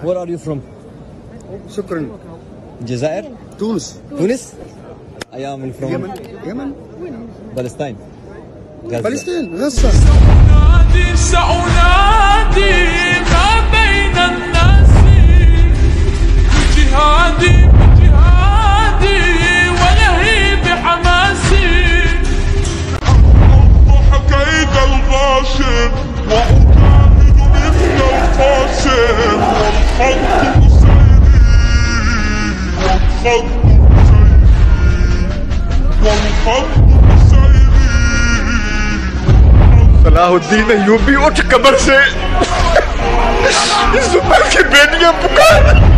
Where are you from? شكرا. الجزائر؟ تونس. تونس؟ I am from اليمن. فلسطين. فلسطين غزة. سأنادي ما بين الناس بجهادي ولهيب حماسي أوضح كيد الغاشم وأجاهد مثل القاسم والخط صلاح الدين ايوبی اٹھ قبر سے اس زبان کے بیٹیاں پکار